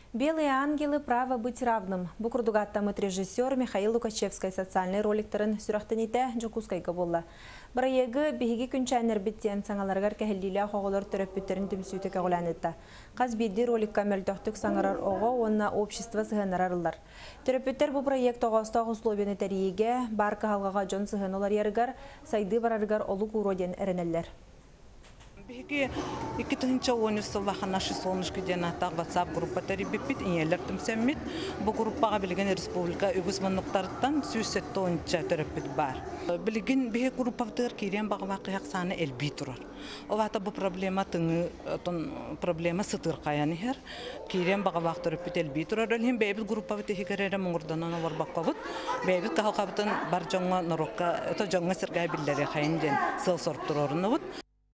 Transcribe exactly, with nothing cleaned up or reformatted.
Белые ангелы право быть равным. Букурдугаттамыт режиссер Михаил Лукачевский социальный роликтерін сүрақтаните жокускайга болла. Барайығы бейгі күнчәнер біттен саңаларғар кәхілдейлі қоғылар түріппеттерін түмсүйті кәғыланетті. Қаз бейді роликка мәлтөқтік саңарар оғы, онна общество сығынарарылар. Түріппеттер бұл проект оғастағы условияны тәрейге, барқы халғаға жон сығын олар ерігар, сайды барарығар олық уроден әрінелер. Беги икитинче онусы вахан наши солнышки денатаг WhatsApp группа терибипит иелер тимсеммит бу группага билген республика үгүзманныктардан сүсетте онча терапит бар. Билген беги группавтыр кирен багвакы яксаны элби турар. Овата бу проблема тыңы тон проблема сытыр каяны хер кирен багвак терапит элби турар. Элхин бебит группа техикере муңурданан бар баккабыт. Бебит калкабытын бар жоңга норокка то жоңга сыргай биллери хайынден сыл сорттурорунубут.